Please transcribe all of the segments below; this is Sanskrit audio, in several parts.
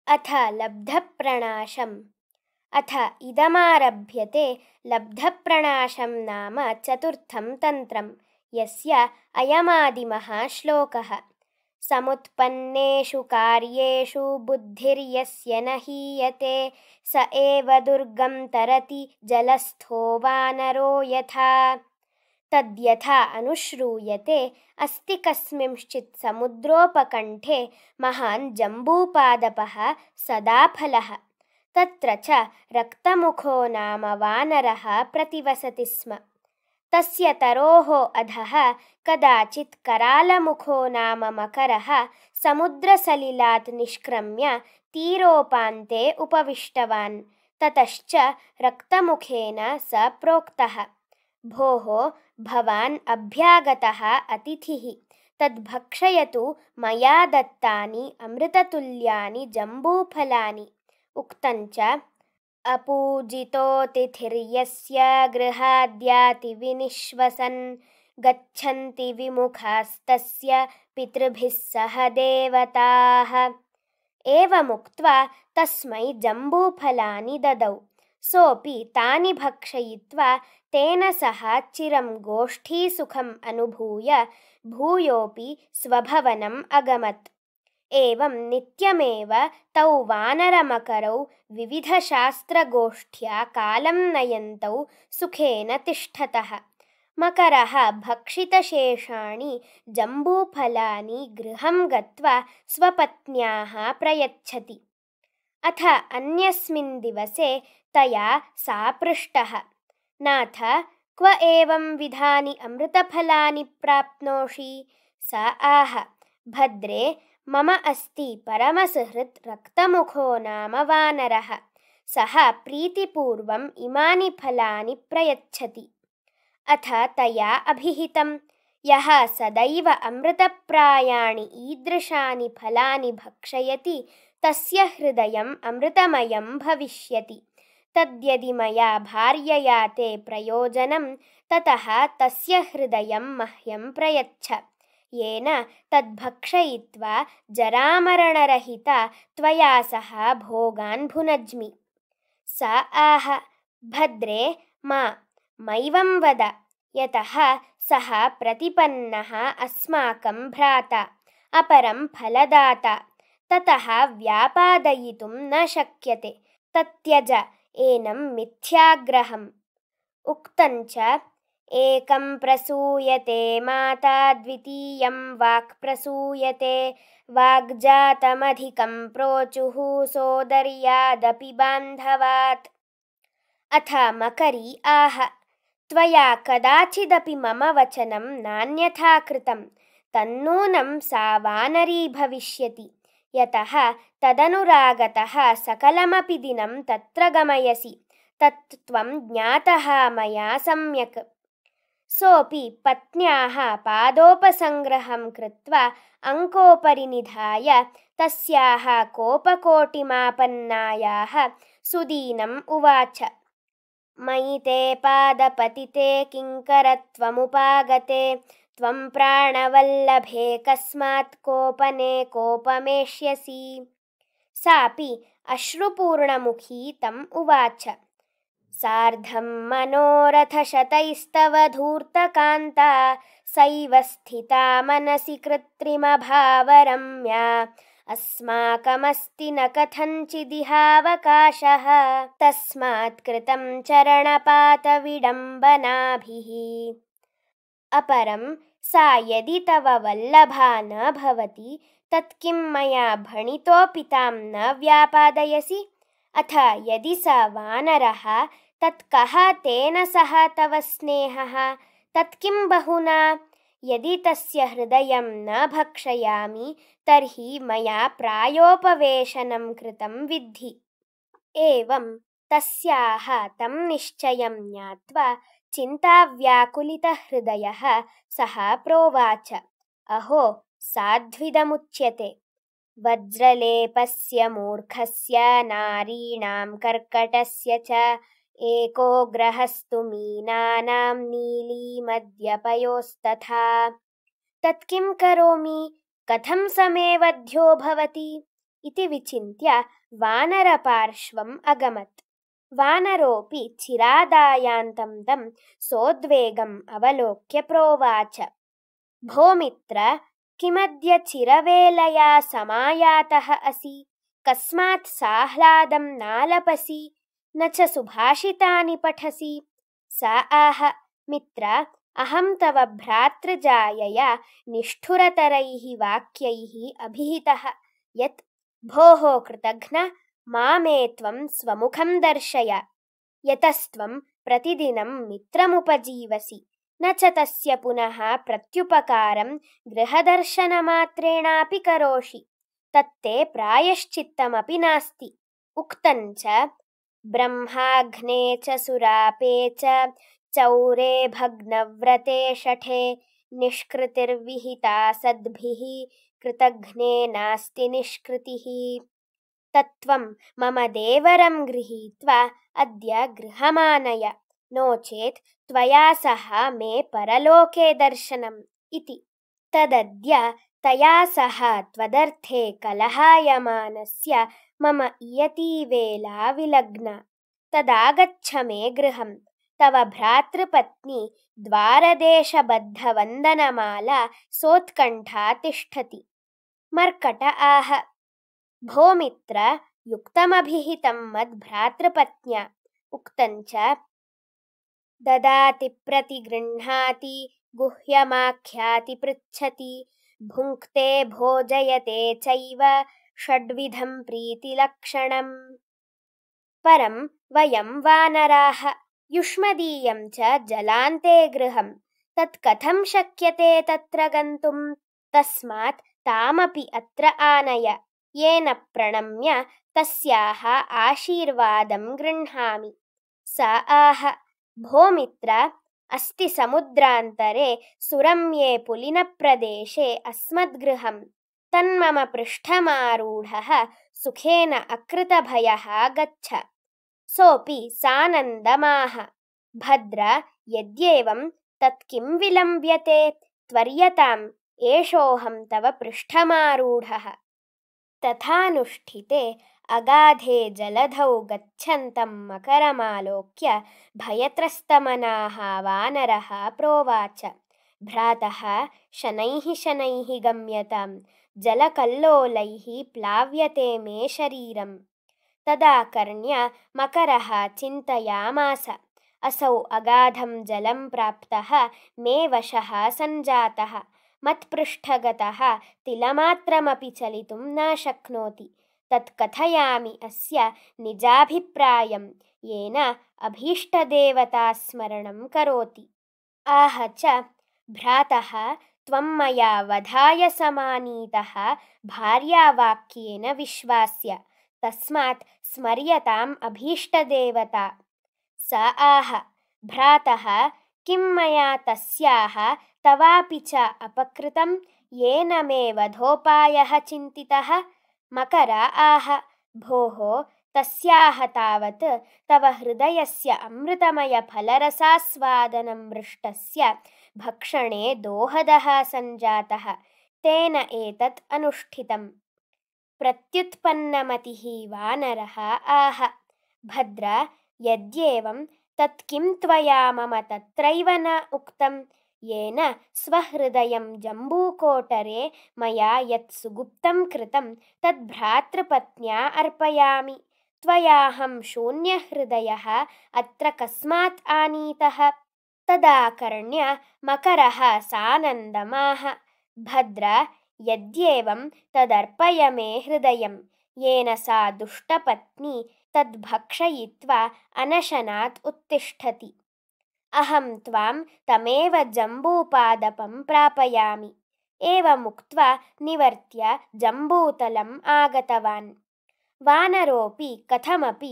अथ लब्धप्रणाशम्। अथ इदमारभ्यते लब्धप्रणाशं नाम चतुर्थं तन्त्रं, यस्य अयमादिमः श्लोकः। समुत्पन्नेषु कार्येषु बुद्धिर्यस्य न हीयते, स एव दुर्गं तरति जलस्थो वानरो यथा। तद्यथा अनुश्रूयते अस्ति कस्मिंश्चित् समुद्रोपकण्ठे महान् जम्बूपादपः सदाफलः। तत्र च रक्तमुखो नाम वानरः प्रतिवसति स्म। तस्य तरोः अधः कदाचित् करालमुखो नाम मकरः समुद्रसलिलात् निष्क्रम्य तीरोपान्ते उपविष्टवान्। ततश्च रक्तमुखेन स प्रोक्तः, भोः, भवान् अभ्यागतः अतिथिः, तद्भक्षयतु मया दत्तानि अमृततुल्यानि जम्बूफलानि। उक्तञ्च अपूजितोऽतिथिर्यस्य गृहाद्यातिविनिश्वसन्, गच्छन्ति विमुखास्तस्य पितृभिः सह देवताः। एवमुक्त्वा तस्मै जम्बूफलानि ददौ। सोऽपि तानि भक्षयित्वा तेन सह चिरं गोष्ठीसुखम् अनुभूय भूयोऽपि स्वभवनम् अगमत्। एवं नित्यमेव तौ वानरमकरौ विविधशास्त्रगोष्ठ्या कालं नयन्तौ सुखेन तिष्ठतः। मकरः भक्षितशेषाणि जम्बूफलानि गृहं गत्वा स्वपत्न्याः प्रयच्छति। अथ अन्यस्मिन् दिवसे तया सा पृष्टः, नाथ, क्व एवं विधानि अमृतफलानि प्राप्नोषि? सा आह, भद्रे, मम अस्ति परमसुहृत् रक्तमुखो नाम वानरः। सः प्रीतिपूर्वम् इमानि फलानि प्रयच्छति। अथ तया अभिहितं, यः सदैव अमृतप्रायाणि ईदृशानि फलानि भक्षयति तस्य हृदयम् अमृतमयं भविष्यति। तद्यदि मया भार्यया ते प्रयोजनं, ततः तस्य हृदयं मह्यं प्रयच्छ, येन तद्भक्षयित्वा जरामरणरहिता त्वया सह भोगान् भुनज्मि। सा आह, भद्रे, मैवं वद, यतः सः प्रतिपन्नः अस्माकं भ्राता, अपरं फलदाता, ततः व्यापादयितुं न शक्यते, तत्यज एनं मिथ्याग्रहम्। उक्तञ्च एकं प्रसूयते माता, द्वितीयं वाक् प्रसूयते, वाग्जातमधिकं प्रोचुः सोदर्यादपि बान्धवात्। अथ मकरी आह, त्वया कदाचिदपि मम वचनं नान्यथा कृतं, तन्नूनं सा वानरी भविष्यति, यतः तदनुरागतः सकलमपि दिनं तत्र गमयसि, तत् त्वं ज्ञातः मया सम्यक्। सोऽपि पत्न्याः पादोपसङ्ग्रहं कृत्वा अङ्कोपरि निधाय तस्याः कोपकोटिमापन्नायाः सुदीनम् उवाच, मयि ते पादपतिते किङ्करत्वमुपागते, त्वं प्राणवल्लभे कस्मात् कोपने कोपमेष्यसि। सापि अश्रुपूर्णमुखी तम् उवाच, सार्धं मनोरथशतैस्तव धूर्तकान्ता, सैव स्थिता मनसि कृत्रिमभावरम्या, अस्माकमस्ति न कथञ्चिदिहावकाशः, तस्मात् कृतं चरणपातविडम्बनाभिः। अपरं सा यदि तव वल्लभा न भवति, तत्किं मया भणितोऽपि तां न व्यापादयसि? अथ यदि सा वानरः, तत्कः तेन सह तव स्नेहः, तत्किं बहुना? यदि तस्य हृदयं न भक्षयामि, तर्हि मया प्रायोपवेशनं कृतं विद्धि। एवं तस्याः तं निश्चयं ज्ञात्वा चिन्ताव्याकुलितहृदयः सः प्रोवाच, अहो, साध्विदमुच्यते, वज्रलेपस्य मूर्खस्य नारीणां कर्कटस्य च, एको ग्रहस्तु मीनानां नीलीमद्यपयोस्तथा। तत्किं करोमि, कथं समे वध्यो भवति? इति विचिन्त्य वानरपार्श्वम् अगमत्। वानरोऽपि चिरादायान्तं तं सोद्वेगम् अवलोक्य प्रोवाच, भो मित्र, किमद्य चिरवेलया समायातः असि? कस्मात् साह्लादं नालपसि, न च सुभाषितानि पठसि? सा आह, मित्र, अहं तव भ्रातृजायया निष्ठुरतरैः वाक्यैः अभिहितः यत् भोः कृतघ्न, मामे त्वं स्वमुखं दर्शय। यतस्त्वं प्रतिदिनं मित्रमुपजीवसि, न च तस्य पुनः प्रत्युपकारं गृहदर्शनमात्रेणापि करोषि, तत्ते प्रायश्चित्तमपि नास्ति। उक्तं च ब्रह्माग्ने च सुरापे च चौरे भग्नव्रते शठे, निष्कृतिर्विहिता सद्भिः कृतघ्ने नास्ति निष्कृतिः। तत्त्वं मम देवरं गृहीत्वा अद्य गृहमानय, नो चेत् त्वया सह मे परलोके दर्शनम् इति। तदद्य तया सह त्वदर्थे कलहायमानस्य मम इयती वेला विलग्ना। तदागच्छ मे गृहं। तव भ्रातृपत्नी द्वारदेशबद्धवन्दनमाला सोत्कण्ठा तिष्ठति। मर्कट आह, भो मित्र, युक्तमभिहितं मद्भ्रातृपत्न्या। उक्तं च ददाति प्रतिगृह्णाति, गुह्यमाख्याति पृच्छति, भुङ्क्ते भोजयते चैव षड्विधं प्रीतिलक्षणम्। परं वयं वानराः युष्मदीयं च जलान्ते गृहं, तत् कथं शक्यते तत्र गन्तुं? तस्मात् तामपि अत्र आनय, येन प्रणम्य तस्याः आशीर्वादं गृह्णामि। सा आह, भो मित्र, अस्ति समुद्रान्तरे सुरम्ये पुलिनप्रदेशे अस्मद्गृहं। तन्मम पृष्ठमारूढः सुखेन अकृतभयः गच्छ। सोऽपि सानन्दमाह, भद्र, यद्येवं तत् किं विलम्ब्यते? त्वर्यताम्, एषोऽहं तव पृष्ठमारूढः। तथानुष्ठिते अगाधे जलधौ गच्छन्तं मकरमालोक्य भयत्रस्तमनाः वानरः प्रोवाच, भ्रातः, शनैः शनैः गम्यतां, जलकल्लोलैः प्लाव्यते मे शरीरम्। तदा कर्ण्य मकरः चिन्तयामास, असौ अगाधं जलं प्राप्तः मे वशः सञ्जातः, मत्पृष्ठगतः तिलमात्रमपि चलितुं न शक्नोति। तत् कथयामि अस्य निजाभिप्रायं, येन अभीष्टदेवतास्मरणं करोति। आह च, भ्रातः, त्वं मया वधाय समानीतः भार्यावाक्येन विश्वास्य, तस्मात् स्मर्यताम् अभीष्टदेवता। सा आह, भ्रातः, किं मया तस्याः तवापि च अपकृतं, येन मे वधोपायः चिन्तितः? मकर आह, भोः, तस्याः तावत् तव हृदयस्य अमृतमयफलरसास्वादनं मृष्टस्य भक्षणे दोहदः सञ्जातः, तेन एतत् अनुष्ठितम्। प्रत्युत्पन्नमतिः वानरः आह, भद्र, यद्येवं तत् किं त्वया मम तत्रैव न उक्तं, येन स्वहृदयं जम्बूकोटरे मया यत् सुगुप्तं कृतं तद्भ्रातृपत्न्या अर्पयामि। त्वयाहं शून्यहृदयः अत्र कस्मात् आनीतः? तदा कर्ण्य मकरः सानन्दमाह, भद्र, यद्येवं तदर्पय मे हृदयं, येन सा दुष्टपत्नी तद्भक्षयित्वा अनशनात् उत्तिष्ठति। अहं त्वां तमेव जम्बूपादपं प्रापयामि। एवमुक्त्वा निवर्त्य जम्बूतलम् आगतवान्। वानरोऽपि कथमपि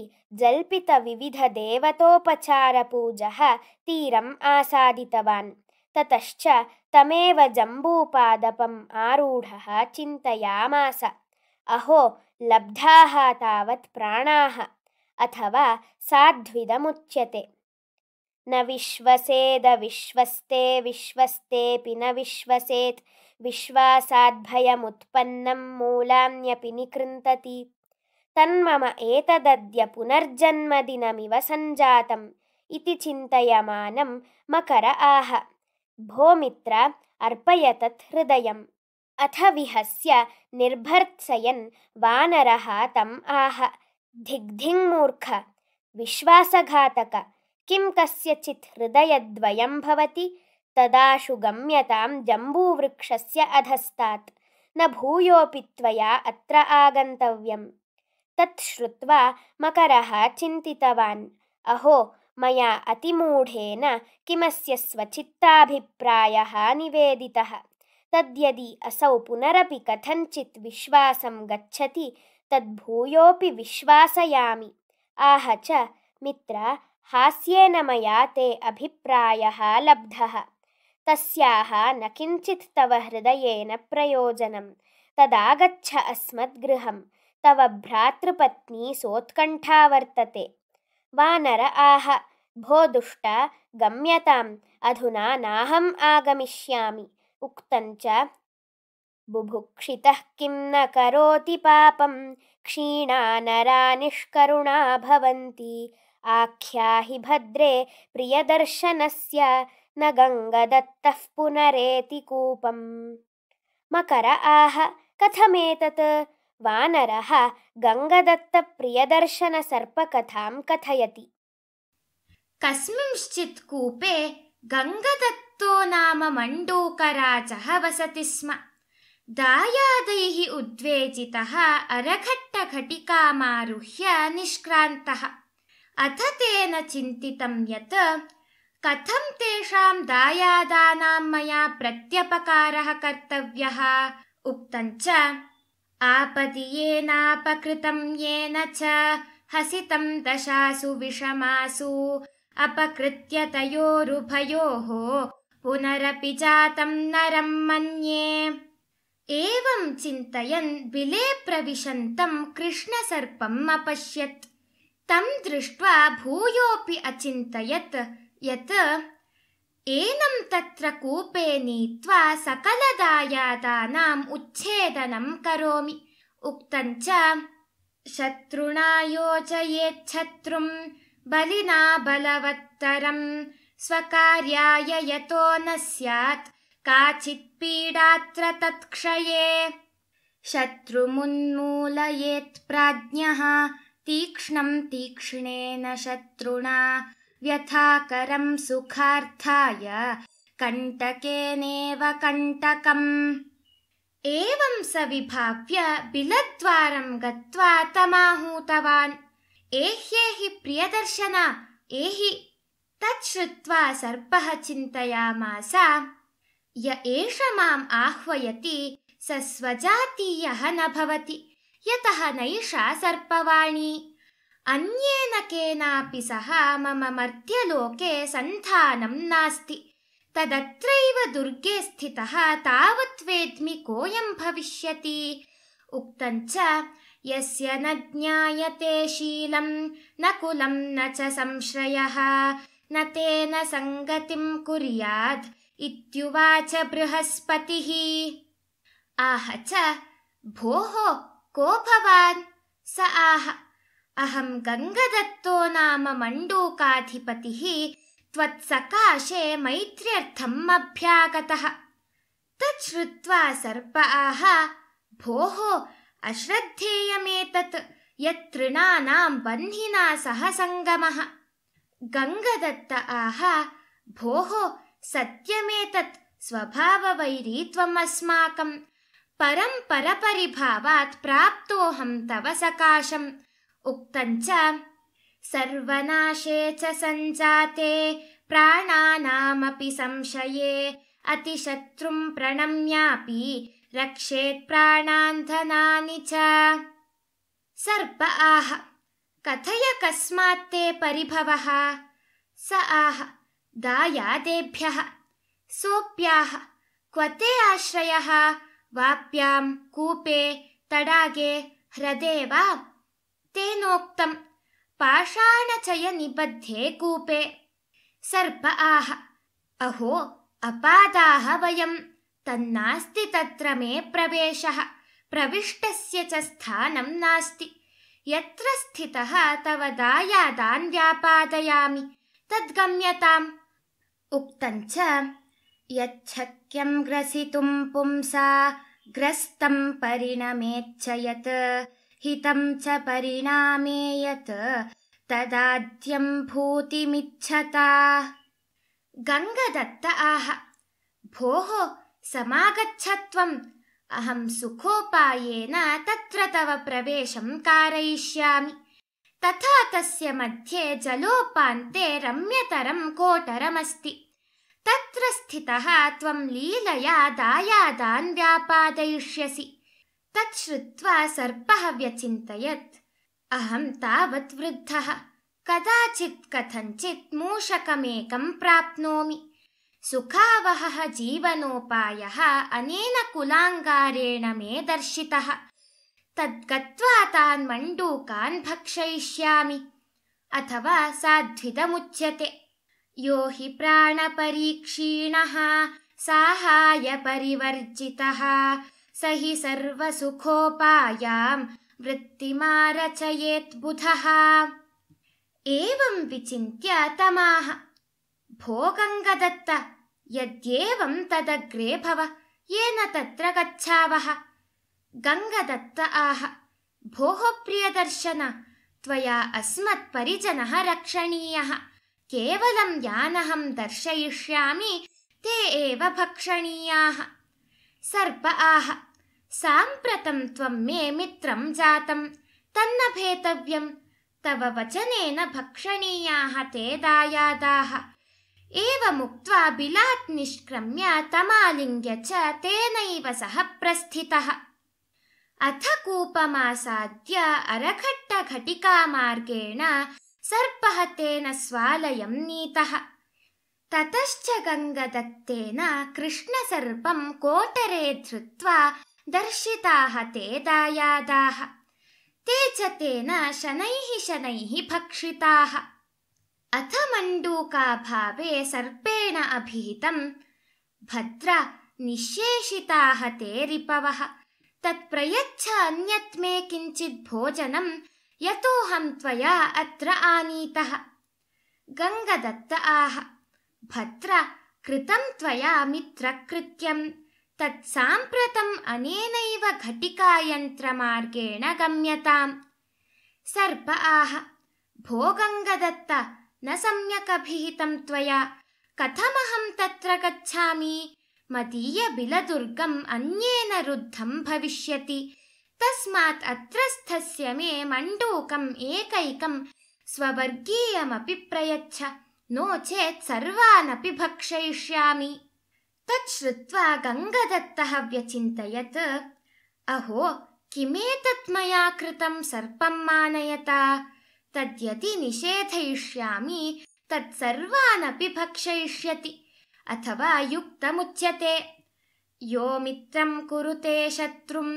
जल्पितविविधदेवतोपचारपूजः तीरम् आसादितवान्। ततश्च तमेव जम्बूपादपम् आरूढः चिन्तयामास, अहो, लब्धाः तावत् प्राणाः, अथवा साध्विदमुच्यते। न विश्वसेद विश्वस्ते, विश्वस्तेऽपि न विश्वसेत्, विश्वासाद्भयमुत्पन्नं मूलान्यपि निकृन्तति तन्मम एतदद्य पुनर्जन्मदिनमिव सञ्जातम् इति चिन्तयमानं मकर आह भो मित्र अर्पय तत् हृदयम् अथ विहस्य निर्भर्त्सयन् वानरः तम् आह धिग्धिङ्मूर्ख विश्वासघातक किं कस्यचित् हृदयद्वयं भवति तदाशु गम्यतां जम्बूवृक्षस्य अधस्तात् न भूयोऽपि त्वया अत्र आगन्तव्यम् तत् श्रुत्वा मकरः चिन्तितवान् अहो मया अतिमूढेन किमस्य स्वचित्ताभिप्रायः निवेदितः तद्यदि असौ पुनरपि कथञ्चित् विश्वासं गच्छति तद्भूयोऽपि विश्वासयामि आह च मित्र हास्येन मया ते अभिप्रायः लब्धः तस्याः न किञ्चित् तव हृदयेन प्रयोजनं तदागच्छ अस्मद्गृहं तव भ्रातृपत्नी सोत्कण्ठा वर्तते वानर आह भो दुष्ट गम्यताम् अधुना नाहम् आगमिष्यामि उक्तञ्च बुभुक्षितः किं न करोति पापं क्षीणा नरा निष्करुणा भवन्ति आख्याहि भद्रे प्रियदर्शनस्य न गङ्गदत्तः पुनरेति कूपम् मकर आह कथमेतत् वानरः गङ्गदत्तप्रियदर्शनसर्पकथां कथयति कस्मिंश्चित् कूपे गङ्गदत्तो नाम मण्डूकराजः वसति स्म दायादैः उद्वेजितः अरघट्टघटिकामारुह्य निष्क्रान्तः अथ तेन चिन्तितं यत् कथं तेषां दायादानां मया प्रत्यपकारः कर्तव्यः उक्तञ्च आपदि येनापकृतं येन च हसितं दशासु विषमासु अपकृत्य तयोरुभयोः पुनरपि जातं नरं मन्ये एवं चिन्तयन् बिले प्रविशन्तं कृष्णसर्पम् अपश्यत् तं दृष्ट्वा भूयोऽपि अचिन्तयत् यत् एनं तत्र कूपे नीत्वा सकलदायादानाम् उच्छेदनं करोमि उक्तञ्च शत्रुणा योजयेच्छत्रुं बलिना बलवत्तरं स्वकार्याय यतो न स्यात् काचित् पीडात्र तत्क्षये शत्रुमुन्मूलयेत् प्राज्ञः तीक्ष्णं तीक्ष्णेन शत्रुणा व्यथाकरं सुखार्थाय कण्टकेनेव कण्टकम् एवं स विभाव्य बिलद्वारं गत्वा तमाहूतवान् एह्येहि प्रियदर्शन एहि तच्छ्रुत्वा सर्पः चिन्तयामास य एष माम् आह्वयति स स्वजातीयः न भवति यतः नैषा सर्पवाणी अन्येन केनापि सह मम मर्त्यलोके सन्धानं नास्ति तदत्रैव दुर्गे स्थितः तावत् वेद्मि कोऽयं भविष्यति उक्तञ्च यस्य न ज्ञायते शीलं न कुलं न च संश्रयः न तेन संगतिं कुर्याद् इत्युवाच बृहस्पतिः आह च भोः को भवान् स आह अहं गङ्गदत्तो नाम मण्डूकाधिपतिः त्वत्सकाशे मैत्र्यर्थम् अभ्यागतः तच्छ्रुत्वा सर्प आह भोः अश्रद्धेयमेतत् यत्तृणानां बन्धिना सह सङ्गमः गङ्गदत्त आह भोः सत्यमेतत् स्वभाववैरी त्वमस्माकं परं परपरिभावात् प्राप्तोऽहं तव सकाशम् उक्तञ्च सर्वनाशे च सञ्जाते प्राणानामपि संशये अतिशत्रुं प्रणम्यापि रक्षेत् प्राणान् धनानि च सर्प आह कथय कस्मात् ते परिभवः स आह दायादेभ्यः सोऽप्याह क्व ते आश्रयः वाप्यां कूपे तडागे ह्रदे वा तेनोक्तं पाषाणचयनिबद्धे कूपे सर्प आह अहो अपादाः वयं तन्नास्ति तत्र मे प्रवेशः, प्रविष्टस्य च स्थानं नास्ति। यत्र स्थितः तव दायादान् व्यापादयामि, तद्गम्यताम्। उक्तञ्च यच्छक्यं ग्रसितुं पुंसा ग्रस्तं परिणमेच्च यत्, हितं च परिणामे यत् तदाद्यं भूतिमिच्छता। गङ्गदत्त आह, भोः समागच्छत्वम्, अहं सुखोपायेन तत्र तव प्रवेशं कारयिष्यामि। तथा तस्य मध्ये जलोपान्ते रम्यतरं कोटरमस्ति। तत्र स्थितः त्वं लीलया दायादान् व्यापादयिष्यसि। तत् श्रुत्वा सर्पः व्यचिन्तयत्, अहं तावत् वृद्धः, कदाचित् कथञ्चित् मूषकमेकं प्राप्नोमि। सुखावहः जीवनोपायः अनेन कुलाङ्गारेण मे दर्शितः। तद्गत्वा तान् मण्डूकान् भक्षयिष्यामि। अथवा साध्विदमुच्यते, यो हि प्राणपरीक्षीणः साहाय्यपरिवर्जितः, स हि सर्वसुखोपायां वृत्तिमारचयेत् बुधः। एवं विचिन्त्य तमाह, भो गङ्गदत्त, यद्येवं तदग्रे भव, येन तत्र गच्छावः। गङ्गदत्त आह, भोः प्रियदर्शन, त्वया अस्मत्परिजनः रक्षणीयः। केवलं यानहं दर्शयिष्यामि, ते एव भक्षणीयाः। सर्प आह, साम्प्रतं त्वं मे मित्रं जातं, तन्न भेतव्यं। तव वचनेन भक्षणीयाः ते दायादाः। एवमुक्त्वा बिलात् निष्क्रम्य तमालिङ्ग्य च तेनैव सह प्रस्थितः। अथ कूपमासाद्य अरघट्टघटिकामार्गेण सर्पः तेन स्वालयं नीतः। ततश्च गङ्गदत्तेन कृष्णसर्पं कोटरे धृत्वा दर्शिताः ते दायादाः। ते च तेन शनैः शनैः भक्षिताः। अथ मण्डूकाभावे सर्पेण अभिहितं, भद्र निःशेषिताः ते रिपवः, तत्प्रयच्छ अन्यत् मे किञ्चित् भोजनं, यतोऽहं त्वया अत्र आनीतः। गङ्गदत्त आह, भद्र कृतं त्वया मित्रकृत्यं, तत्साम्प्रतम् अनेनैव घटिकायन्त्रमार्गेण गम्यताम्। सर्प आह, भो गङ्गदत्त, न सम्यक् अभिहितं त्वया, कथमहं तत्र गच्छामि? मदीयबिलदुर्गम् अन्येन रुद्धं भविष्यति। तस्मात् अत्रस्थस्य मे मण्डूकम् एकैकं स्ववर्गीयमपि प्रयच्छ, नो चेत् सर्वानपि भक्षयिष्यामि। तत् श्रुत्वा गङ्गदत्तः व्यचिन्तयत्, अहो किमेतत् मया कृतं सर्पं मानयता? तद्यदि निषेधयिष्यामि तत्सर्वानपि भक्षयिष्यति। अथवा युक्तमुच्यते, यो मित्रं कुरुते शत्रुं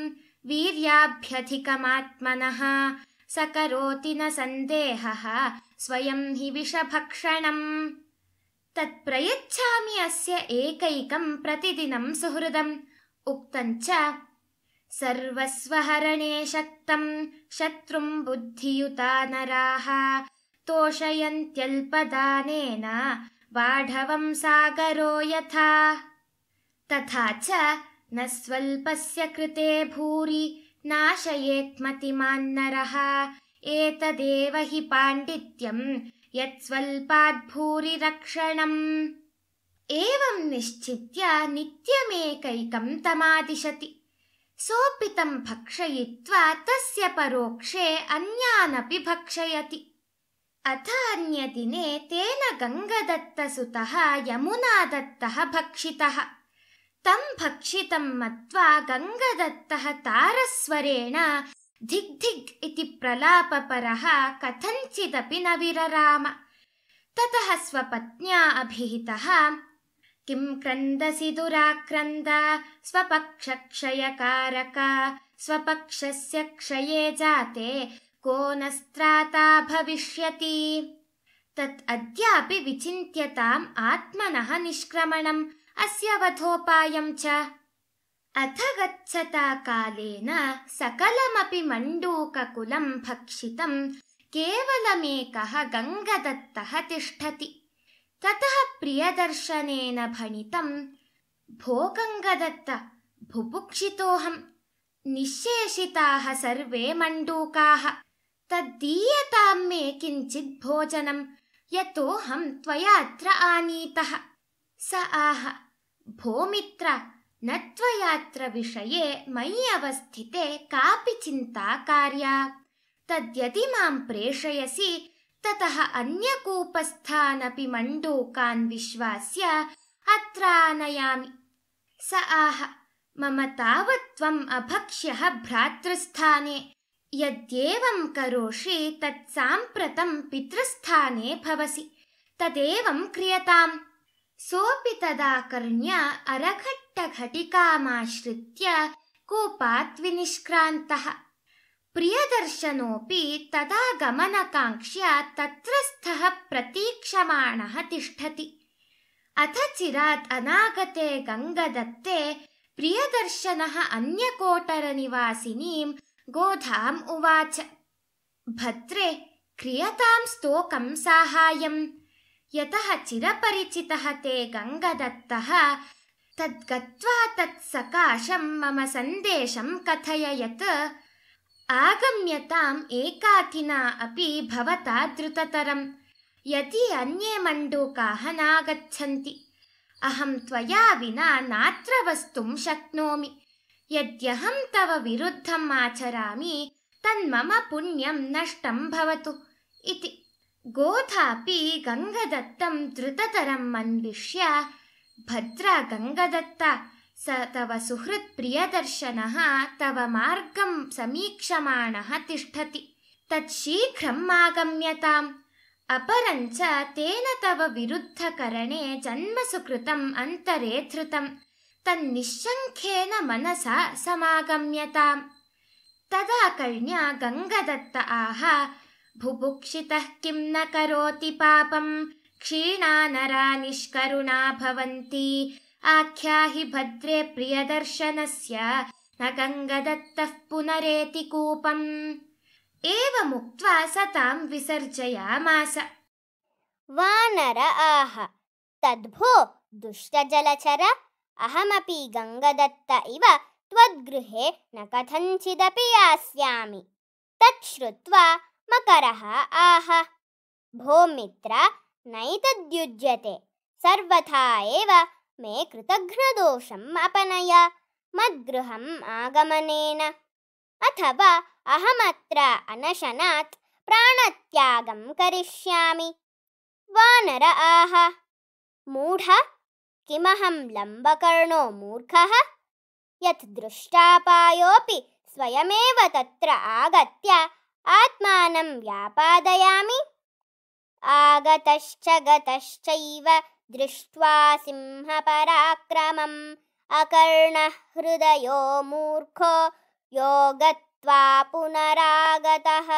वीर्याभ्यधिकमात्मनः, स करोति न सन्देहः स्वयं हि विषभक्षणम्। तत्प्रयच्छामि अस्य एकैकं प्रतिदिनं सुहृदम्। उक्तञ्च सर्वस्वहरणे शक्तं शत्रुं बुद्धियुता नराः, तोषयन्त्यल्पदानेन बाढवं सागरो यथा। तथा च न स्वल्पस्य कृते भूरि नाशयेत् मतिमान् नरः, एतदेव हि पाण्डित्यं यत् स्वल्पात् भूरि रक्षणम्। एवं निश्चित्य नित्यमेकैकं तमादिशति। सोऽपि तं भक्षयित्वा तस्य परोक्षे अन्यानपि भक्षयति। अथ अन्यदिने तेन गङ्गदत्तसुतः यमुनादत्तः भक्षितः। तं भक्षितं मत्वा गङ्गदत्तः तारस्वरेण धिग् धिग् इति प्रलापपरः कथञ्चिदपि न विरराम। ततः स्वपत्न्या अभिहितः, किं क्रन्दसि दुराक्रन्द स्वपक्षक्षयकारक, स्वपक्षस्य क्षये जाते को न स्त्राता भविष्यति। तत् अद्यापि विचिन्त्यताम् आत्मनः निष्क्रमणम्, अस्य वधोपायं च। अथ गच्छता कालेन सकलमपि मण्डूककुलं भक्षितं केवलमेकः गङ्गदत्तः तिष्ठति। ततः प्रियदर्शनेन भणितं, भो गङ्गदत्त, बुभुक्षितोऽहं, निःशेषिताः सर्वे मण्डूकाः, तद्दीयतां मे किञ्चित् भोजनं, यतोऽहं त्वयात्र आनीतः। स आह, भो मित्र, न त्वयात्र विषये मयि अवस्थिते कापि चिन्ता कार्या। तद्यदि मां प्रेषयसि, ततः अन्यकूपस्थानपि मण्डूकान् विश्वास्य अत्र आनयामि। स आह, मम तावत् त्वम् अभक्ष्यः भ्रातृस्थाने, यद्येवं करोषि तत्साम्प्रतं पितृस्थाने भवसि, तदेवं क्रियताम्। सोऽपि तदा कर्ण्य अरघट्टघटिकामाश्रित्य कूपात् विनिष्क्रान्तः। प्रियदर्शनोऽपि तदा गमनकाङ्क्ष्या तत्रस्थः प्रतीक्षमाणः तिष्ठति। अथ चिरात् अनागते गङ्गदत्ते प्रियदर्शनः अन्यकोटरनिवासिनीं गोधाम् उवाच, भद्रे, क्रियतां स्तोकं साहाय्यम्। यतः चिरपरिचितः ते गङ्गदत्तः, तद्गत्वा तत्सकाशं मम सन्देशं कथय यत् आगम्यताम् एकाकिना अपि भवता द्रुततरं, यदि अन्ये मण्डूकाः नागच्छन्ति। अहं त्वया विना नात्र वस्तुं शक्नोमि। यद्यहं तव विरुद्धम् आचरामि, तन्मम पुण्यं नष्टं भवतु इति। गोधापि गङ्गदत्तं द्रुततरं अन्विष्य, भद्रा गङ्गदत्त, स तव सुहृत् प्रियदर्शनः तव मार्गं समीक्षमाणः तिष्ठति, तच्छीघ्रम् आगम्यताम्। अपरञ्च तेन तव विरुद्धकरणे जन्मसुकृतम् अन्तरे धृतं, तन्निश्शङ्खेन मनसा समागम्यताम्। तदा कर्ण्या गङ्गदत्त आह, बुभुक्षितः किं न करोति पापं, क्षीणा नरा निष्करुणा भवन्ति, आख्याहि भद्रे प्रियदर्शनस्य न गङ्गदत्तः पुनरेति कूपम्। एवमुक्त्वा स तां विसर्जयामास। वानर आह, तद्भो दुष्टजलचर, अहमपि गङ्गदत्त इव त्वद्गृहे न कथञ्चिदपि यास्यामि। तच्छ्रुत्वा मकरः आह, भो मित्र, नैतद्युज्यते, सर्वथा एव मे कृतघ्नदोषम् अपनय मद्गृहम् आगमनेन, अथवा अहमत्र अनशनात् प्राणत्यागं करिष्यामि। वानर आह, मूढ, किमहं लम्बकर्णो मूर्खः, यत् दृष्टापायोऽपि स्वयमेव तत्र आगत्य आत्मानं व्यापादयामि। आगतश्च गतश्चैव दृष्ट्वा सिंहपराक्रमम्, अकर्णः हृदयो मूर्खो यो गत्वा पुनरागतः।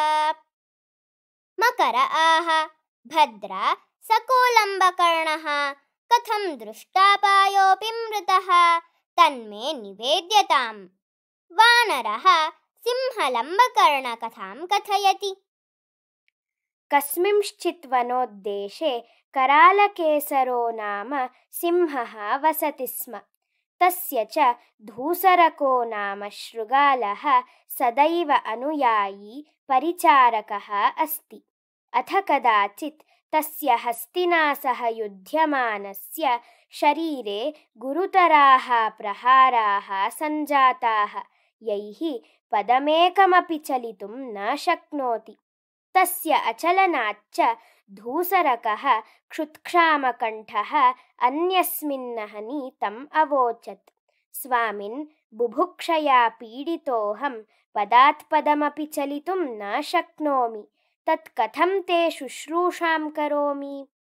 मकर आह, भद्रा, सकोलम्बकर्णः कथं दृष्टापायोऽपि मृतः, तन्मे निवेद्यताम्। वानरः सिंहलम्बकर्णकथां कथयति। कस्मिंश्चित् वनोद्देशे करालकेसरो नाम सिंहः वसति स्म। तस्य च धूसरको नाम शृगालः सदैव अनुयायी परिचारकः अस्ति। अथ कदाचित् तस्य हस्तिना सह युध्यमानस्य शरीरे गुरुतराः प्रहाराः सञ्जाताः, यैः पदमेकमपि चलितुं न शक्नोति। तस्य अचलनाच्च धूसरकः क्षुत्क्षामकण्ठः अन्यस्मिन्नहनि तम् अवोचत्, स्वामिन्, बुभुक्षया पीडितोऽहं, पदात्पदमपि चलितुं न शक्नोमि, तत् कथं ते शुश्रूषां करोमि।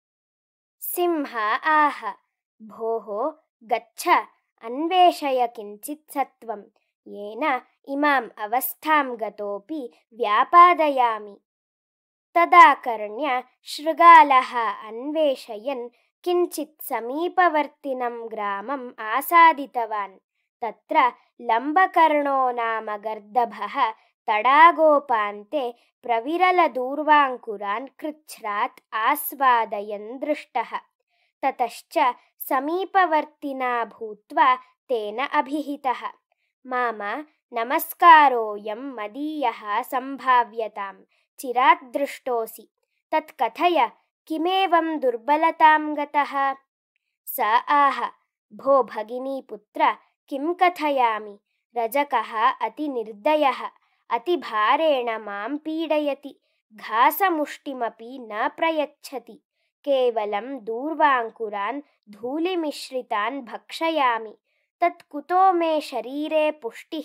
सिंह आह, भोः, गच्छ, अन्वेषय किञ्चित् सत्वं, येन इमाम् अवस्थां गतोऽपि व्यापादयामि। तदा कर्ण्य शृगालः अन्वेषयन् किञ्चित् समीपवर्तिनं ग्रामम् आसादितवान्। तत्र लम्बकर्णो नाम गर्दभः तडागोपान्ते प्रविरलदूर्वाङ्कुरान् कृच्छ्रात् आस्वादयन् दृष्टः। ततश्च समीपवर्तिना भूत्वा तेन अभिहितः, मामा नमस्कारोऽयं मदीयः सम्भाव्यतां, चिरात् दृष्टोऽसि, तत् कथय, किमेवं दुर्बलतां गतः? स आह, भो भगिनीपुत्र, किं कथयामि, रजकः अतिनिर्दयः, अतिभारेण मां पीडयति, घासमुष्टिमपि न प्रयच्छति, केवलं दूर्वाङ्कुरान् धूलिमिश्रितान् भक्षयामि, तत् कुतो मे शरीरे पुष्टिः?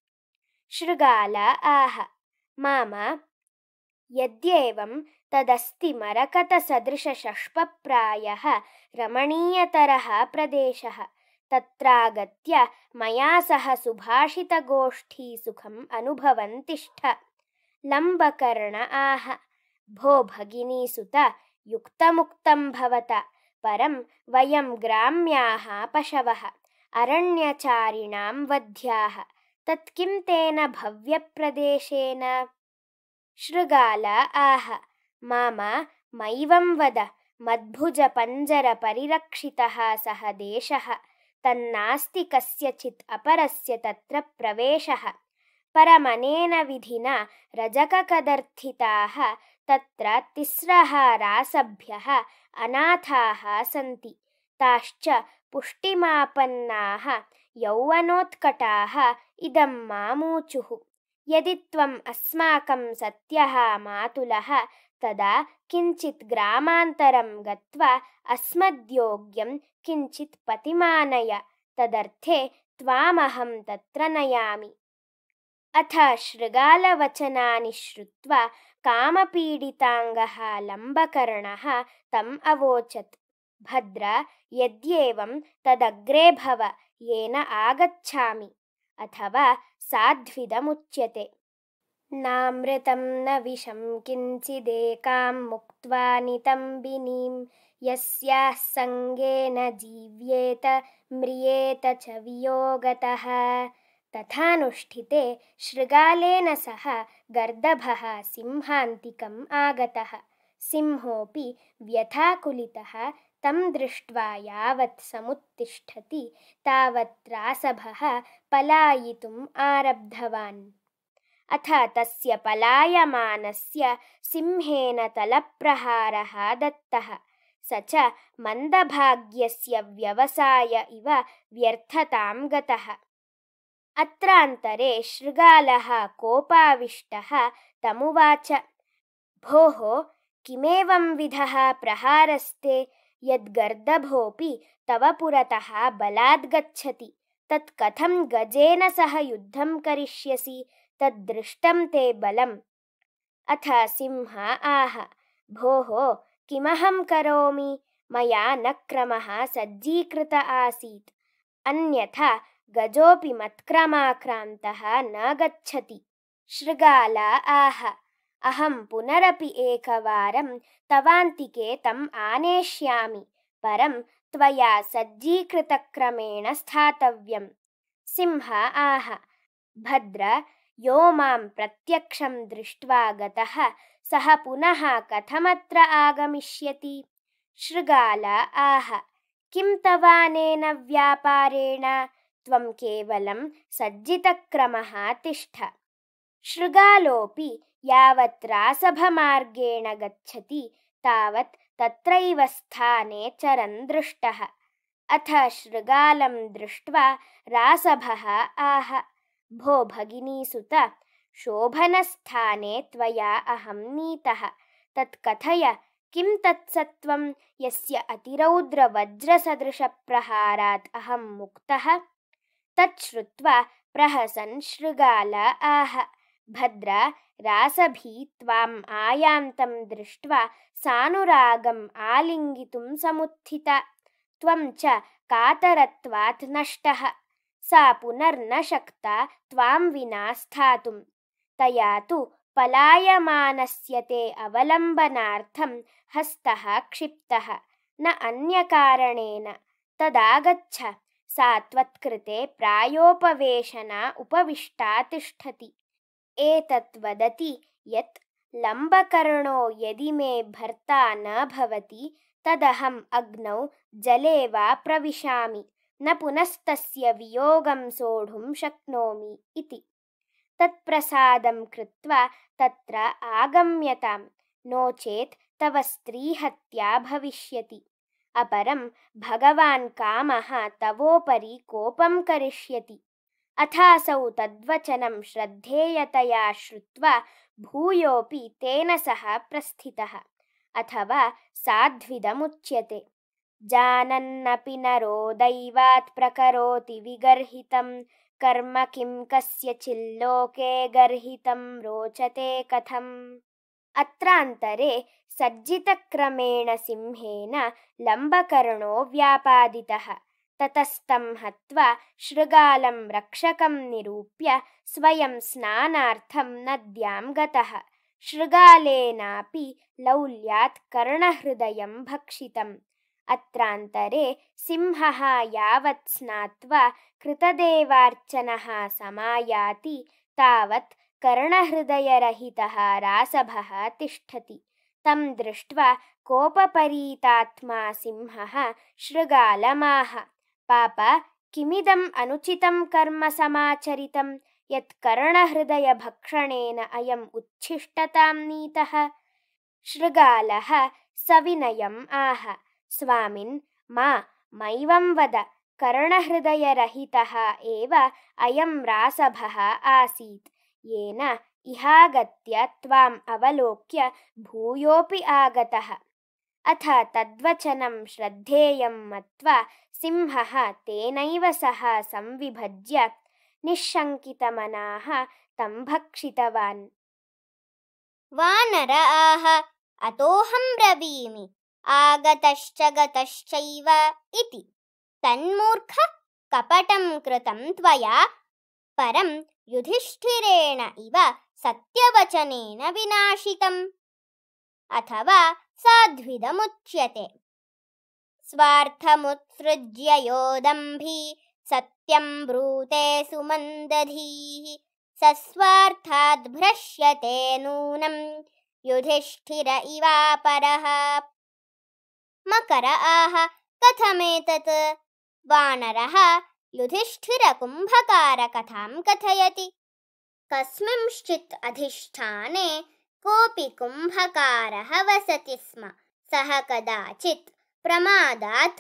शृगाल आह, मामा यद्येवं तदस्ति मरकतसदृशषष्पप्रायः रमणीयतरः प्रदेशः, तत्रागत्य मया सह सुभाषितगोष्ठीसुखम् अनुभवन् तिष्ठ। लम्बकर्ण आह, भो भगिनीसुत, युक्तमुक्तं भवता, परं वयं ग्राम्याः पशवः, अरण्यचारिणां वध्याः, तत् किं तेन भव्यप्रदेशेन? शृगाल आह, मामा मैवं वद, मद्भुजपञ्जरपरिरक्षितः सः देशः, तन्नास्ति कस्यचित् अपरस्य तत्र प्रवेशः, परमनेन विधिना रजककदर्थिताः तत्र तिस्रः रासभ्यः अनाथाः सन्ति, ताश्च पुष्टिमापन्नाः यौवनोत्कटाः इदं मामूचुः, यदि त्वम् अस्माकं सत्यः मातुलः तदा किञ्चित् ग्रामान्तरं गत्वा अस्मद्योग्यं किञ्चित् पतिमानय, तदर्थे त्वामहं तत्र नयामि। अथ शृगालवचनानि श्रुत्वा कामपीडिताङ्गः लम्बकर्णः तम् अवोचत्, भद्र, यद्येवं तदग्रे भव, येन आगच्छामि, अथवा साध्विदमुच्यते। नामृतं न विषं किञ्चिदेकां मुक्त्वा नितम्बिनीं, यस्याः सङ्गेन जीव्येत म्रियेत च वियोगतः। तथानुष्ठिते शृगालेन सह गर्दभः सिंहान्तिकम् आगतः, सिंहोऽपि व्यथाकुलितः तं दृष्ट्वा यावत् समुत्तिष्ठति तावत् रासभः पलायितुम् आरब्धवान्। अथ तस्य पलायमानस्य सिंहेन तलप्रहारः दत्तः, स च मन्दभाग्यस्य व्यवसाय इव व्यर्थतां गतः। अत्रान्तरे शृगालः कोपाविष्टः तमुवाच, भोः, किमेवं विधः प्रहारस्ते, यद्गर्दभोऽपि तव पुरतः बलाद् गच्छति, तत् कथं गजेन सह युद्धं करिष्यसि, तद्दृष्टं ते बलम्। अथ सिंह आह, भोः, किमहं करोमि, मया न क्रमः सज्जीकृत आसीत्, अन्यथा गजोऽपि मत्क्रमाक्रान्तः न गच्छति। शृगाल आह, अहं पुनरपि एकवारं तवान्तिके तम् आनेष्यामि, परं त्वया सज्जीकृतक्रमेण स्थातव्यम्। सिंह आह, भद्र, यो मां प्रत्यक्षं दृष्ट्वा गतः सः पुनः कथमत्र आगमिष्यति? शृगाल आह, किं तवानेन व्यापारेण, त्वं केवलं सज्जितक्रमः तिष्ठ। शृगालोऽपि यावत् रासभमार्गेण गच्छति तावत् तत्रैव स्थाने चरन् दृष्टः। अथ शृगालं दृष्ट्वा रासभः आह, भो भगिनीसुत, शोभनस्थाने त्वया अहं नीतः, तत् कथय, किं तत्सत्त्वं यस्य अतिरौद्रवज्रसदृशप्रहारात् अहं मुक्तः? तच्छ्रुत्वा प्रहसन् शृगाल आह, भद्र, रासभी त्वाम् आयान्तं दृष्ट्वा सानुरागम् आलिङ्गितुं समुत्थिता, त्वं च कातरत्वात् नष्टः, सा पुनर्न शक्ता त्वां विना स्थातुं, तया तु पलायमानस्य ते अवलम्बनार्थं हस्तः क्षिप्तः, न अन्यकारणेन, तदागच्छ, सा त्वत्कृते प्रायोपवेशना उपविष्टा तिष्ठति। एतत् वदति यत् लम्बकर्णो यदि मे भर्ता न भवति तदहम् अग्नौ जले वा प्रविशामि, न पुनस्तस्य वियोगं सोढुं शक्नोमि इति। तत्प्रसादं कृत्वा तत्र आगम्यतां, नो चेत् तव स्त्रीहत्या भविष्यति। अपरं भगवान् कामः तवोपरि कोपं करिष्यति। अथासौ तद्वचनं श्रद्धेयतया श्रुत्वा भूयोऽपि तेन सह प्रस्थितः। अथवा साध्विदमुच्यते, जानन्नपि नरो दैवात् प्रकरोति विगर्हितं कर्म किं कस्यचिल्लोके गर्हितं रोचते कथम्। अत्रान्तरे सज्जितक्रमेण सिंहेन लम्बकर्णो व्यापादितः। ततस्तं हत्वा शृगालं रक्षकं निरूप्य स्वयं स्नानार्थं नद्यां गतः। शृगालेनापि लौल्यात् कर्णहृदयं भक्षितम्। अत्रान्तरे सिंहः यावत् स्नात्वा कृतदेवार्चनः समायाति तावत् कर्णहृदयरहितः रासभः तिष्ठति। तं दृष्ट्वा कोपपरीतात्मा सिंहः शृगालमाह, पाप किमिदम् अनुचितं कर्म समाचरितं यत् कर्णहृदयभक्षणेन अयम् उच्छिष्टतां नीतः। शृगालः सविनयम् आह, स्वामिन् मैवं वद, कर्णहृदयरहितः एव अयं रासभः आसीत्, येन इहागत्य त्वाम् अवलोक्य भूयोऽपि आगतः। अथ तद्वचनं श्रद्धेयं मत्वा सिंहः तेनैव सह संविभज्य निश्शङ्कितमनाः तं भक्षितवान्। वानर आह, अतोऽहं ब्रवीमि आगतश्च गतश्चैव इति। तन्मूर्ख कपटं कृतं त्वया परं युधिष्ठिरेण इव सत्यवचनेन विनाशितम्। अथवा साध्विदमुच्यते, स्वार्थमुत्सृज्य योदम्भी सत्यं ब्रूते सुमन्दधीः, सस्वार्थाद् भ्रश्यते नूनं युधिष्ठिर इवापरः। मकर आह, कथमेतत्? वानरः युधिष्ठिरकुम्भकारकथां कथयति। कस्मिंश्चित् अधिष्ठाने कोऽपि कुम्भकारः वसति स्म। सः कदाचित् प्रमादात्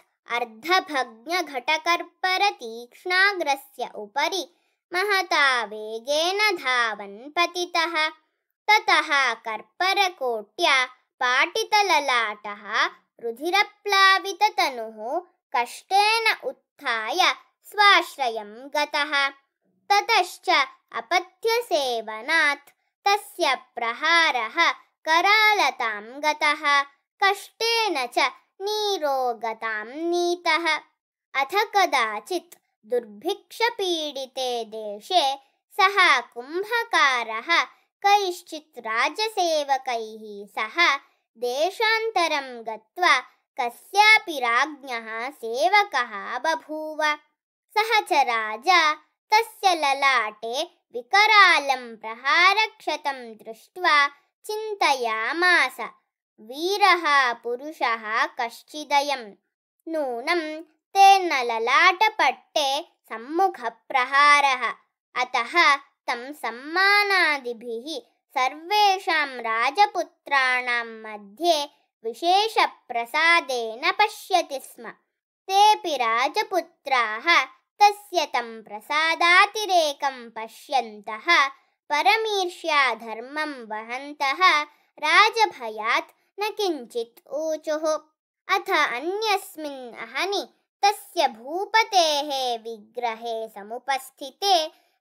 अर्धभग्नघटकर्परतीक्ष्णाग्रस्य उपरि महता वेगेन धावन् पतितः। ततः कर्परकोट्या पाटितललाटः रुधिरप्लाविततनुः कष्टेन उत्थाय स्वाश्रयं गतः। ततश्च अपथ्यसेवनात् तस्य प्रहारः करालतां गतः, कष्टेन च नीरोगतां नीतः। अथ कदाचित् दुर्भिक्षपीडिते देशे सः कुम्भकारः कैश्चित् राजसेवकैः सह देशान्तरं गत्वा कस्यापि राज्ञः सेवकः बभूव। सः च राजा तस्य ललाटे विकरालं प्रहारक्षतं दृष्ट्वा चिन्तयामास, वीरः पुरुषः कश्चिदयं, नूनं तेन ललाटपट्टे सम्मुखप्रहारः। अतः तं सम्मानादिभिः सर्वेषां राजपुत्राणां मध्ये विशेषप्रसादेन पश्यति स्म। तेऽपि राजपुत्राः तस्य तं प्रसादातिरेकं पश्यन्तः परमीर्ष्याधर्मं वहन्तः राजभयात् न किञ्चित् ऊचुः। अथ अन्यस्मिन् अहनि तस्य भूपतेः विग्रहे समुपस्थिते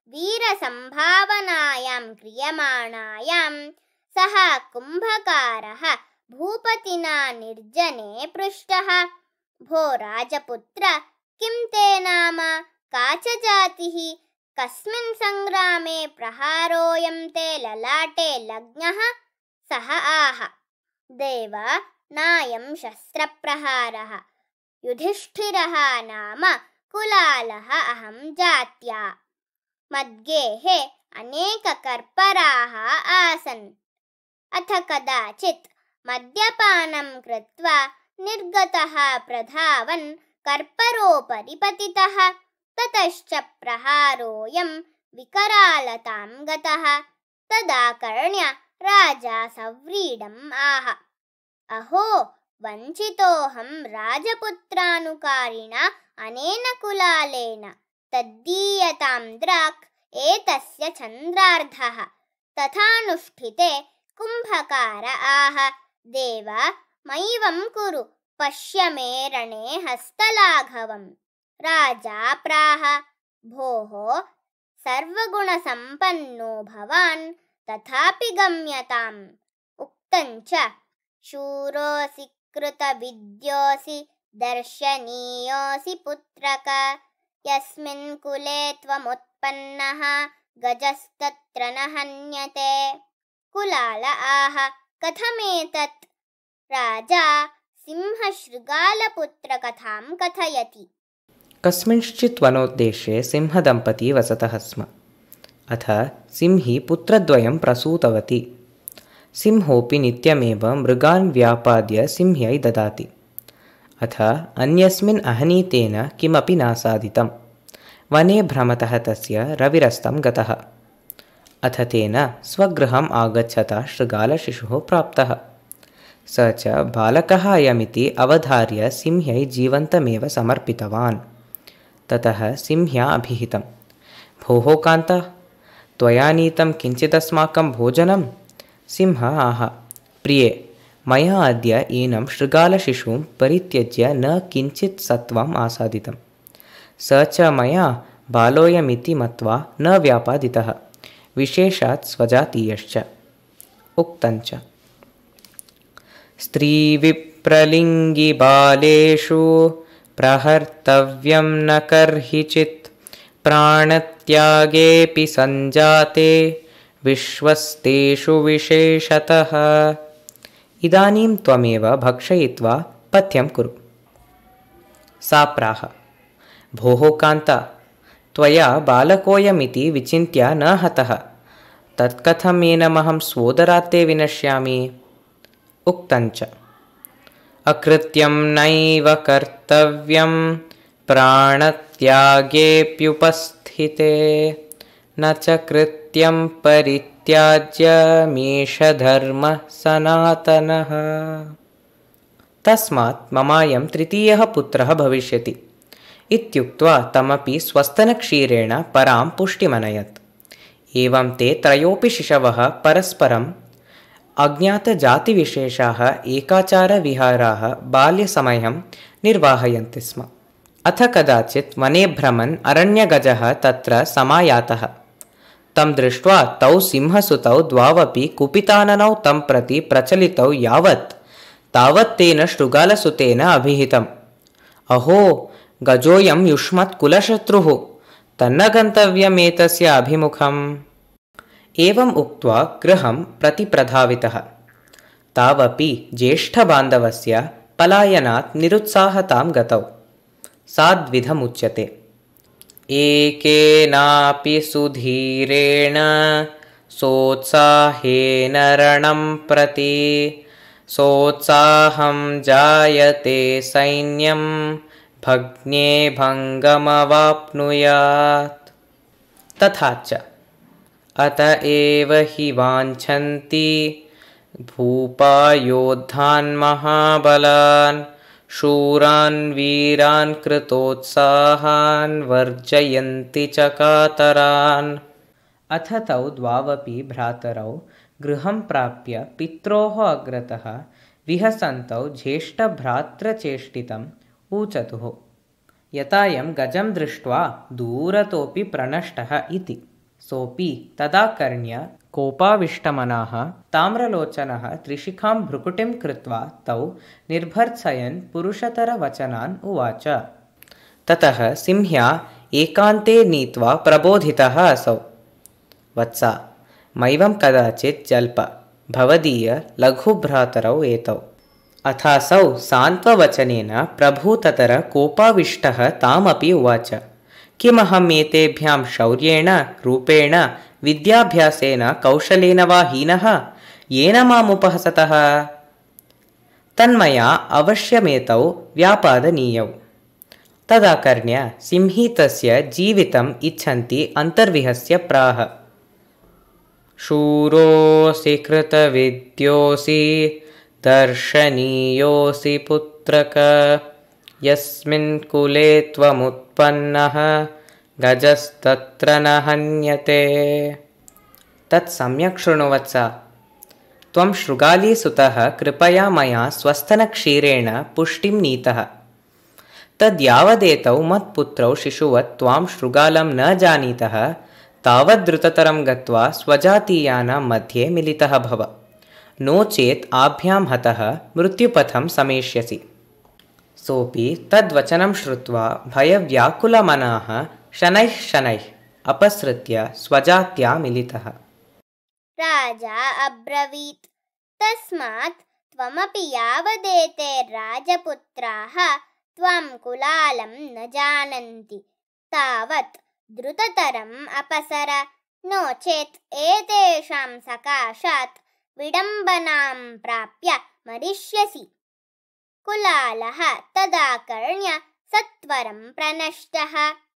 वीरसम्भावनायां क्रियमाणायां सः कुम्भकारः भूपतिना निर्जने पृष्टः, भो राजपुत्र, किं ते नाम, का च जातिः, कस्मिन् सङ्ग्रामे प्रहारोऽयं ते ललाटे लग्नः? सः आह, देव, नायं शस्त्रप्रहारः, युधिष्ठिरः नाम कुलालः अहं जात्या। मद्गेः अनेककर्पराः आसन्। अथ कदाचित् मद्यपानं कृत्वा निर्गतः प्रधावन् कर्परोपरि पतितः। ततश्च प्रहारोऽयं विकरालतां गतः। तदाकर्ण्य राजा सव्रीडम् आह। अहो, वञ्चितोऽहं राजपुत्रानुकारिणा अनेन कुलालेन। तद्दीयतां द्राक् एतस्य चन्द्रार्धः। तथानुष्ठिते कुम्भकार आह। देव, मैवं कुरु, पश्य मे रणे हस्तलाघवम्। राजा प्राह, भोः, सर्वगुणसम्पन्नो भवान्, तथापि गम्यताम्। उक्तञ्च शूरोऽसि कृतविद्योऽसि दर्शनीयोऽसि पुत्रक। यस्मिन् कुले त्वमुत्पन्नः गजस्तत्र न हन्यते। कुलाल आह, कथमेतत्? राजा सिंहशृगालपुत्रकथां कथयति। कस्मिंश्चित् वनोद्देशे सिंहदम्पती वसतः स्म। अथ सिंही पुत्रद्वयं प्रसूतवती। सिंहोऽपि नित्यमेव मृगान् व्यापाद्य सिंह्यै ददाति। अथ अन्यस्मिन् अहनीतेन किमपि नासादितं। वने भ्रमतः तस्य रविरस्तं गतः। अथ तेन स्वगृहम् आगच्छता शृगालशिशुः प्राप्तः। स च बालकः अयमिति अवधार्य सिंह्यै जीवन्तमेव समर्पितवान्। ततः सिंह्या अभिहितं, भोः कान्त, त्वया नीतं किञ्चिदस्माकं भोजनं? सिंह आह, प्रिये, मया अद्य एनं शृगालशिशुं परित्यज्य न किञ्चित् सत्त्वम् आसादितं। स च मया बालोऽयमिति मत्वा न व्यापादितः, विशेषात् स्वजातीयश्च। उक्तञ्च स्त्रीविप्रलिङ्गिबालेषु प्रहर्तव्यं न कर्हिचित्। प्राणत्यागेऽपि सञ्जाते विश्वस्तेषु विशेषतः। इदानीं त्वमेव भक्षयित्वा पथ्यं कुरु। सा प्राह, भोः कान्त, त्वया बालकोऽयमिति विचिन्त्य न हतः। तत्कथमेनमहं स्वोदरात्ते विनश्यामि। उक्तञ्च अकृत्यं नैव कर्तव्यं प्राणत्यागेऽप्युपस्थिते। न च कृत्यं परित्याज्यमीश धर्मः सनातनः। तस्मात् ममायं तृतीयः पुत्रः भविष्यति। इत्युक्त्वा तमपि स्वस्तनक्षीरेण परां पुष्टिमनयत्। एवं ते त्रयोऽपि शिशवः परस्परम् अज्ञातजातिविशेषाः एकाचारविहाराः बाल्यसमयं निर्वाहयन्ति स्म। अथ कदाचित् वने भ्रमन् अरण्यगजः तत्र समायातः। तं दृष्ट्वा तौ सिंहसुतौ द्वावपि कुपिताननौ तं प्रति प्रचलितौ यावत् तावत् तेन शृगालसुतेन अभिहितम्, अहो, गजोऽयं युष्मत्कुलशत्रुः, तन्न गन्तव्यमेतस्य अभिमुखम्। एवम् उक्त्वा गृहं प्रति प्रधावितः। तावपि ज्येष्ठबान्धवस्य पलायनात् निरुत्साहतां गतौ। साद्विधमुच्यते, एकेनापि सुधीरेण सोत्साहेन रणं प्रति। सोत्साहं जायते सैन्यं भग्ने भङ्गमवाप्नुयात्। तथा च अत एव हि वाञ्छन्ति भूपा योद्धान् महाबलान् शूरान् वीरान् कृतोत्साहान् वर्जयन्ति च कातरान्। अथ तौ द्वावपि भ्रातरौ गृहं प्राप्य पित्रोः अग्रतः विहसन्तौ ज्येष्ठभ्रातृचेष्टितम् ऊचतुः, यतायं गजं दृष्ट्वा दूरतोऽपि प्रणष्टः इति। सोऽपि तदाकर्ण्य कोपाविष्टमनाः ताम्रलोचनः त्रिशिखां भ्रुकुटिं कृत्वा तौ निर्भर्त्सयन् पुरुषतरवचनान् उवाच। ततः सिंह्या एकान्ते नीत्वा प्रबोधितः असौ, वत्स, मैवं कदाचित् जल्प, भवदीय लघुभ्रातरौ एतौ। अथासौ सान्त्ववचनेन प्रभूततर कोपाविष्टः तामपि उवाच किमहम् एतेभ्यां शौर्येण रूपेण विद्याभ्यासेन कौशलेन वा हीनः येन मामुपहसतः तन्मया अवश्यमेतौ व्यापादनीयौ। तदा कर्ण्य सिंहीतस्य जीवितम् इच्छन्ति अन्तर्विहस्य प्राह शूरोऽसि कृतविद्योऽसि दर्शनीयोऽसि पुत्रक यस्मिन् कुले त्वमुत्पन्नः गजस्तत्र न हन्यते। तत् सम्यक् शृणुवत्स। त्वं शृगालीसुतः कृपया मया स्वस्थनक्षीरेण पुष्टिं नीतः। तद्यावदेतौ मत्पुत्रौ शिशुवत् त्वां शृगालं न जानीतः तावद् द्रुततरं गत्वा स्वजातीयानां मध्ये मिलितः भव, नो चेत् आभ्यां हतः मृत्युपथं समेष्यसि। सोऽपि तद्वचनं श्रुत्वा भयव्याकुलमनाः शनैः शनैः अपसृत्य स्वजात्या मिलितः। राजा अब्रवीत् तस्मात् त्वमपि यावदेते राजपुत्राः त्वं कुलालं न जानन्ति तावत् द्रुततरम् अपसर, नो चेत् एतेषां सकाशात् विडम्बनां प्राप्य मरिष्यसि। कुलालः तदा कर्ण्य सत्वरं प्रनष्टः।